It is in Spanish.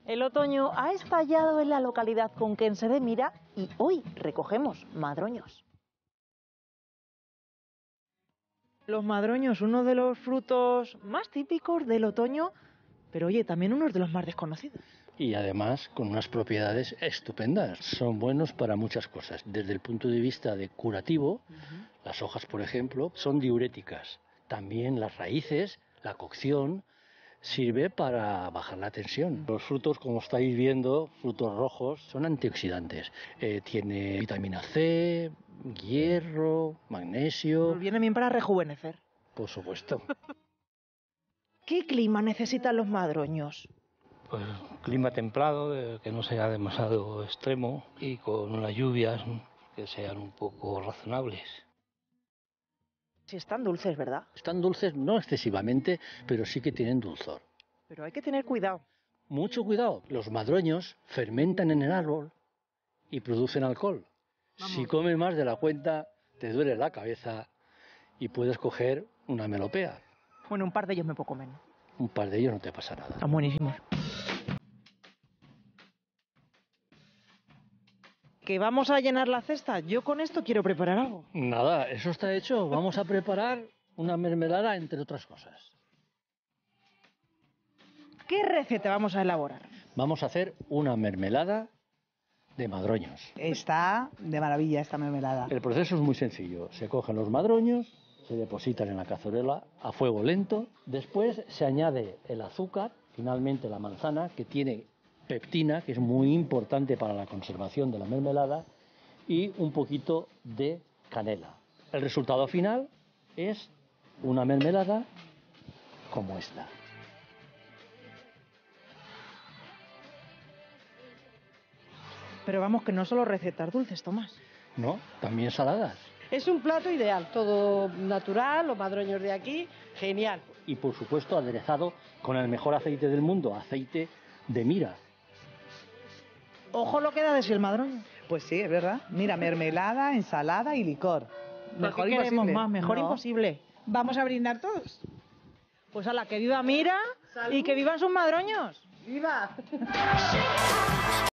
El otoño ha estallado en la localidad conquense de Mira y hoy recogemos madroños. Los madroños, uno de los frutos más típicos del otoño, pero oye, también uno de los más desconocidos. Y además con unas propiedades estupendas. Son buenos para muchas cosas. Desde el punto de vista de curativo, las hojas, por ejemplo, son diuréticas. También las raíces, la cocción, sirve para bajar la tensión. Los frutos, como estáis viendo, frutos rojos, son antioxidantes. Tiene vitamina C, hierro, magnesio. Nos viene bien para rejuvenecer. Por supuesto. ¿Qué clima necesitan los madroños? Pues clima templado, que no sea demasiado extremo y con unas lluvias que sean un poco razonables. Si están dulces, ¿verdad? Están dulces, no excesivamente, pero sí que tienen dulzor. Pero hay que tener cuidado. Mucho cuidado, los madroños fermentan en el árbol y producen alcohol. Si comes más de la cuenta, te duele la cabeza y puedes coger una melopea. Bueno, un par de ellos me puedo comer. Un par de ellos no te pasa nada. Están buenísimos. ¿Que vamos a llenar la cesta? Yo con esto quiero preparar algo. Nada, eso está hecho. Vamos a preparar una mermelada, entre otras cosas. ¿Qué receta vamos a elaborar? Vamos a hacer una mermelada de madroños. Está de maravilla esta mermelada. El proceso es muy sencillo. Se cogen los madroños, se depositan en la cazuela a fuego lento. Después se añade el azúcar, finalmente la manzana, que tiene peptina, que es muy importante para la conservación de la mermelada, y un poquito de canela. El resultado final es una mermelada como esta. Pero vamos, que no solo recetas dulces, Tomás. ¿No? También saladas. Es un plato ideal, todo natural, los madroños de aquí, genial. Y por supuesto aderezado con el mejor aceite del mundo, aceite de Mira. Ojo lo que da de sí el madroño. Pues sí, es verdad. Mira, mermelada, ensalada y licor. Mejor queremos más, mejor imposible. Vamos a brindar todos. Pues a la que viva Mira y que vivan sus madroños. ¡Viva!